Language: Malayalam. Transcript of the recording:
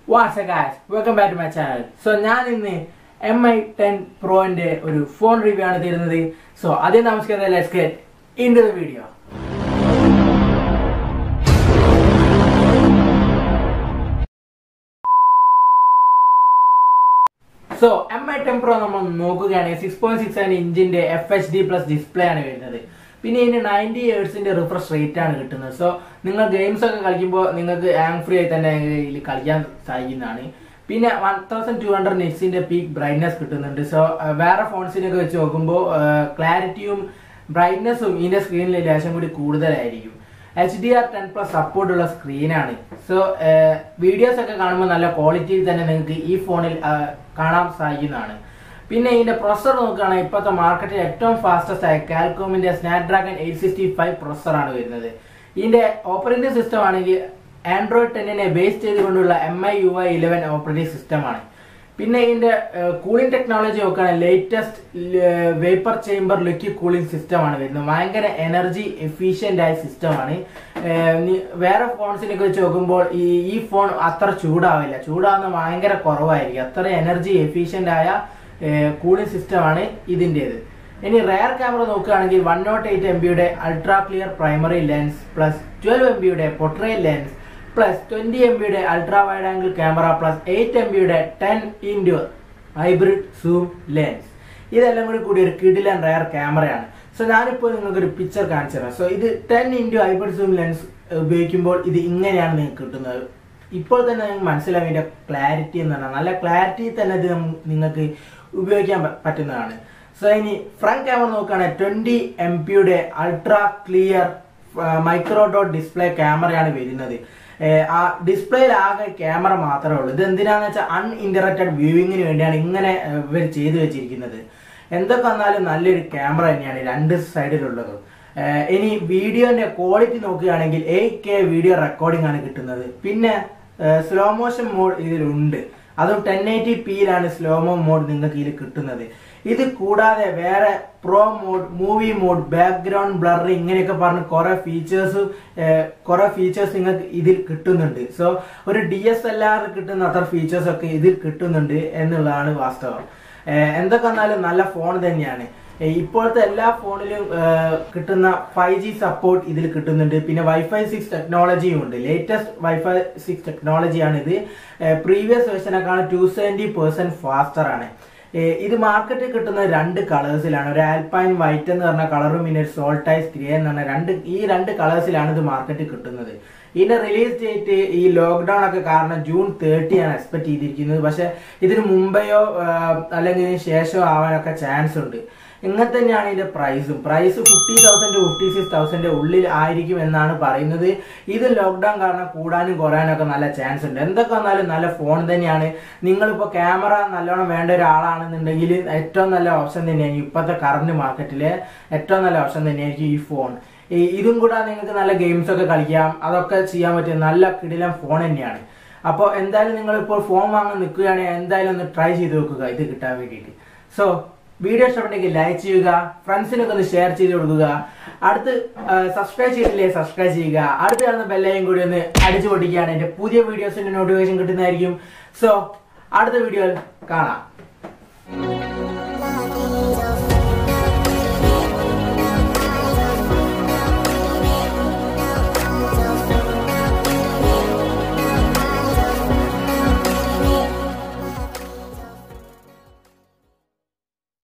What's up guys, welcome back to my channel. So ഞാൻ ഇന്ന് MI10 Pro ന്റെ ഒരു ഫോൺ റിവ്യൂ ആണ് തരുന്നത്. So ആദ്യം നമുക്ക് let's get into the video. So MI10 Pro നമ്മൾ നോക്കുകയാണെങ്കിൽ 6.67 ഇഞ്ചിന്റെ FHD പ്ലസ് ഡിസ്പ്ലേ ആണ് വരുന്നത്. പിന്നെ ഇതിന് 90 ഹെർട്സിന്റെ റിഫ്രഷ് റേറ്റ് ആണ് കിട്ടുന്നത്. സോ നിങ്ങൾ ഗെയിംസ് ഒക്കെ കളിക്കുമ്പോൾ നിങ്ങൾക്ക് ഹാങ് ഫ്രീ ആയി തന്നെ ഇതിൽ കളിക്കാൻ സാധിക്കുന്നതാണ്. പിന്നെ 1200 നിറ്റ്സിന്റെ പീക്ക് ബ്രൈറ്റ്നസ് കിട്ടുന്നുണ്ട്. സോ വേറെ ഫോൺസിനൊക്കെ വെച്ച് നോക്കുമ്പോൾ ക്ലാരിറ്റിയും ബ്രൈറ്റ്നസ്സും ഇതിന്റെ സ്ക്രീനിൽ ലേശം കൂടി കൂടുതലായിരിക്കും. HDR10+ സപ്പോർട്ടുള്ള സ്ക്രീനാണ്. സോ വീഡിയോസ് ഒക്കെ കാണുമ്പോൾ നല്ല ക്വാളിറ്റിയിൽ തന്നെ നിങ്ങൾക്ക് ഈ ഫോണിൽ കാണാൻ സാധിക്കുന്നതാണ്. പിന്നെ ഇതിന്റെ പ്രൊസസർ നോക്കുകയാണെങ്കിൽ ഇപ്പോഴത്തെ മാർക്കറ്റിൽ ഏറ്റവും ഫാസ്റ്റസ്റ്റ് ആയ കാൽകോമിന്റെ സ്നാപ്ഡ്രാഗൺ 865 പ്രൊസസറാണ് വരുന്നത്. ഇതിന്റെ ഓപ്പറേറ്റിംഗ് സിസ്റ്റം ആണെങ്കിൽ ആൻഡ്രോയിഡ് 10നെ ബേസ് ചെയ്തുകൊണ്ടുള്ള MIUI 11 ഓപ്പറേറ്റിംഗ് സിസ്റ്റമാണ്. പിന്നെ ഇതിന്റെ കൂളിംഗ് ടെക്നോളജി നോക്കുകയാണെങ്കിൽ latest vapour chamber liquid cooling സിസ്റ്റമാണ് വരുന്നത്. ഭയങ്കര എനർജി എഫിഷ്യന്റ് ആയ സിസ്റ്റമാണ്. വേറെ ഫോൺസിനൊക്കെ വെച്ച് നോക്കുമ്പോൾ ഈ ഫോൺ അത്ര ചൂടാവില്ല, ചൂടാവുന്ന ഭയങ്കര കുറവായിരിക്കും. അത്ര എനർജി എഫിഷ്യന്റ് ആയ കൂളിംഗ് സിസ്റ്റമാണ് ഇതിൻ്റെത്. ഇനി റെയർ ക്യാമറ നോക്കുകയാണെങ്കിൽ 108 MB ultra clear primary lens plus 12 MB portrait lens plus 20 MB ultra wide angle camera plus 8 MB 10x hybrid zoom lens. ഇതെല്ലാം കൂടി ഒരു കിടിലൻ റെയർ ക്യാമറയാണ്. സോ ഞാനിപ്പോൾ നിങ്ങൾക്കൊരു പിക്ചർ കാണിച്ചു തരാം. സോ ഇത് 10x ഹൈബ്രിഡ് സൂം ലെൻസ് ഉപയോഗിക്കുമ്പോൾ ഇത് ഇങ്ങനെയാണ് നിങ്ങൾക്ക് കിട്ടുന്നത്. ഇപ്പോൾ തന്നെ നിങ്ങൾക്ക് മനസ്സിലാവും ഇതിന്റെ ക്ലാരിറ്റി എന്ന് പറഞ്ഞാൽ നല്ല ക്ലാരിറ്റി തന്നെ ഇത് നിങ്ങൾക്ക് ഉപയോഗിക്കാൻ പറ്റുന്നതാണ്. സോ ഇനി ഫ്രണ്ട് ക്യാമറ നോക്കുകയാണെങ്കിൽ 20 MP ultra clear micro dot display ക്യാമറയാണ് വരുന്നത്. ആ ഡിസ്പ്ലേയിൽ ആകെ ക്യാമറ മാത്രമേ ഉള്ളൂ. ഇത് എന്തിനാന്ന് വെച്ചാൽ അൺഇന്ററപ്റ്റഡ് വ്യൂവിങ്ങിന് വേണ്ടിയാണ് ഇങ്ങനെ ഇവർ ചെയ്തു വെച്ചിരിക്കുന്നത്. എന്തൊക്കെ വന്നാലും നല്ലൊരു ക്യാമറ തന്നെയാണ് രണ്ട് സൈഡിലുള്ളത്. ഇനി വീഡിയോന്റെ ക്വാളിറ്റി നോക്കുകയാണെങ്കിൽ 8K വീഡിയോ റെക്കോർഡിംഗ് ആണ് കിട്ടുന്നത്. പിന്നെ സ്ലോ മോഷൻ മോഡ് ഇതിലുണ്ട്, അതും 1080pയിലാണ് സ്ലോമോ മോഡ് നിങ്ങൾക്ക് ഇതിൽ കിട്ടുന്നത്. ഇത് കൂടാതെ വേറെ pro mode, movie mode, background blur ഇങ്ങനെയൊക്കെ പറഞ്ഞ് കുറെ ഫീച്ചേഴ്സ് നിങ്ങൾക്ക് ഇതിൽ കിട്ടുന്നുണ്ട്. സോ ഒരു DSLR കിട്ടുന്ന അത്ര ഫീച്ചേഴ്സ് ഒക്കെ ഇതിൽ കിട്ടുന്നുണ്ട് എന്നുള്ളതാണ് വാസ്തവം. എന്തൊക്കെ വന്നാലും നല്ല ഫോൺ തന്നെയാണ്. ഇപ്പോഴത്തെ എല്ലാ ഫോണിലും കിട്ടുന്ന 5G സപ്പോർട്ട് ഇതിൽ കിട്ടുന്നുണ്ട്. പിന്നെ Wi-Fi 6 ടെക്നോളജിയും ഉണ്ട്. ലേറ്റസ്റ്റ് Wi-Fi 6 ടെക്നോളജിയാണ് ഇത്. പ്രീവിയസ് വേർഷനേക്കാളും 270% ഫാസ്റ്റർ ആണ്. ഇത് മാർക്കറ്റിൽ കിട്ടുന്ന രണ്ട് കളേഴ്സിലാണ്. ഒരു ആൽപൈൻ വൈറ്റ് എന്ന് പറഞ്ഞ കളറും പിന്നെ ഒരു സോൾട്ടൈസ് ഗ്രേ എന്ന് പറഞ്ഞ രണ്ട് കളേഴ്സിലാണ് ഇത് മാർക്കറ്റിൽ കിട്ടുന്നത്. ഇതിന്റെ റിലീസ് ഡേറ്റ് ഈ ലോക്ക്ഡൌൺ ഒക്കെ കാരണം June 30 ആണ് എക്സ്പെക്ട് ചെയ്തിരിക്കുന്നത്. പക്ഷെ ഇതിന് മുമ്പെയോ അല്ലെങ്കിൽ ഇതിന് ശേഷമോ ആവാനൊക്കെ ചാൻസ് ഉണ്ട്. ഇങ്ങനെ തന്നെയാണ് ഇതിന്റെ പ്രൈസ് 50,000 to 56,000 ഉള്ളിൽ ആയിരിക്കും എന്നാണ് പറയുന്നത്. ഇത് ലോക്ക്ഡൌൺ കാരണം കൂടാനും കുറയാനൊക്കെ നല്ല ചാൻസ് ഉണ്ട്. എന്തൊക്കെ വന്നാലും നല്ല ഫോൺ തന്നെയാണ്. നിങ്ങളിപ്പോൾ ക്യാമറ നല്ലോണം വേണ്ട ഒരാളാണെന്നുണ്ടെങ്കിൽ ഏറ്റവും നല്ല ഓപ്ഷൻ തന്നെയായിരിക്കും. ഇപ്പോഴത്തെ കറന്റ് മാർക്കറ്റിലെ ഏറ്റവും നല്ല ഓപ്ഷൻ തന്നെയായിരിക്കും ഈ ഫോൺ. ഇതും കൂടാതെ നിങ്ങൾക്ക് നല്ല ഗെയിംസ് ഒക്കെ കളിക്കാം, അതൊക്കെ ചെയ്യാൻ പറ്റിയ നല്ല കിടിലൻ ഫോൺ തന്നെയാണ്. അപ്പോൾ എന്തായാലും നിങ്ങളിപ്പോൾ ഫോൺ വാങ്ങാൻ നിൽക്കുകയാണെങ്കിൽ എന്തായാലും ഒന്ന് ട്രൈ ചെയ്ത് നോക്കുക ഇത് കിട്ടാൻ വേണ്ടിയിട്ട്. സോ വീഡിയോ ഇഷ്ടപ്പെട്ടെങ്കിൽ ലൈക്ക് ചെയ്യുക, ഫ്രണ്ട്സിനൊക്കെ ഒന്ന് ഷെയർ ചെയ്ത് കൊടുക്കുക. അടുത്ത് സബ്സ്ക്രൈബ് ചെയ്തില്ലേ സബ്സ്ക്രൈബ് ചെയ്യുക. അടുത്ത് കാണുന്ന ബെല്ലൈക്കൺ കൂടി ഒന്ന് അടിച്ചു പൊട്ടിക്കുകയാണ്. എൻ്റെ പുതിയ വീഡിയോസിന്റെ നോട്ടിഫിക്കേഷൻ കിട്ടുന്നതായിരിക്കും. സോ അടുത്ത വീഡിയോയിൽ കാണാം.